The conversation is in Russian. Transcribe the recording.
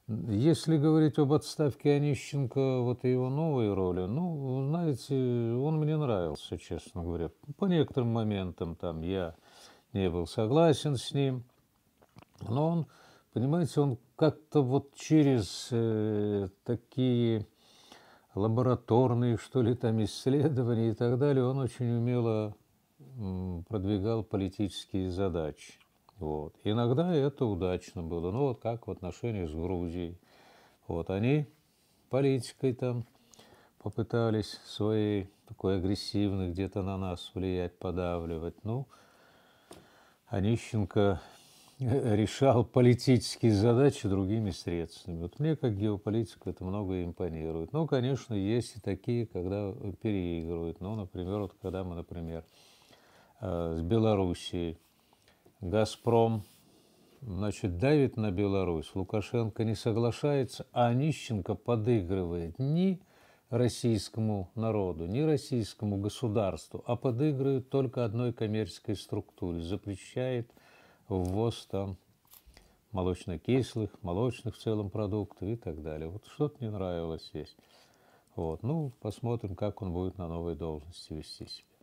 Если говорить об отставке Онищенко, вот и его новой роли, ну, знаете, он мне нравился, честно говоря. По некоторым моментам там я не был согласен с ним, но он, понимаете, он как-то вот через такие лабораторные, что ли, там исследования и так далее, он очень умело продвигал политические задачи. Вот. Иногда это удачно было. Ну, вот как в отношениях с Грузией. Вот они политикой там попытались своей такой агрессивной где-то на нас влиять, подавливать. Ну, Онищенко решал политические задачи другими средствами. Вот мне, как геополитику, это многое импонирует. Ну, конечно, есть и такие, когда переигрывают. Ну, например, вот когда мы, например, с Белоруссией, «Газпром», значит, давит на Беларусь, Лукашенко не соглашается, а Онищенко подыгрывает ни российскому народу, ни российскому государству, а подыгрывает только одной коммерческой структуре, запрещает ввоз там молочно-кислых, молочных в целом продуктов и так далее. Вот что-то не нравилось здесь. Вот. Ну, посмотрим, как он будет на новой должности вести себя.